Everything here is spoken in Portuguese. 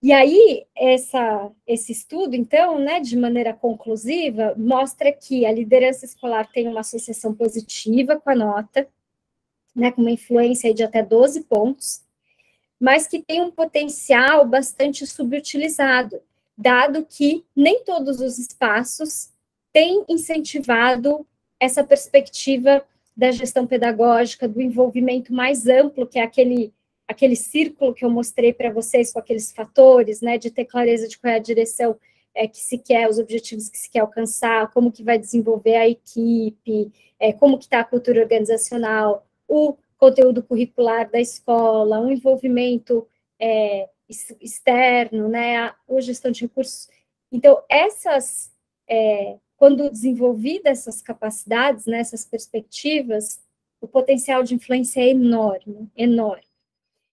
E aí, esse estudo, então, né, de maneira conclusiva, mostra que a liderança escolar tem uma associação positiva com a nota, né, com uma influência de até 12 pontos, mas que tem um potencial bastante subutilizado, dado que nem todos os espaços têm incentivado essa perspectiva da gestão pedagógica, do envolvimento mais amplo, que é aquele círculo que eu mostrei para vocês com aqueles fatores, né, de ter clareza de qual é a direção que se quer, os objetivos que se quer alcançar, como que vai desenvolver a equipe, como que está a cultura organizacional, o conteúdo curricular da escola, um envolvimento externo, né, a gestão de recursos. Então, quando desenvolvidas essas capacidades, né, essas perspectivas, o potencial de influência é enorme, enorme.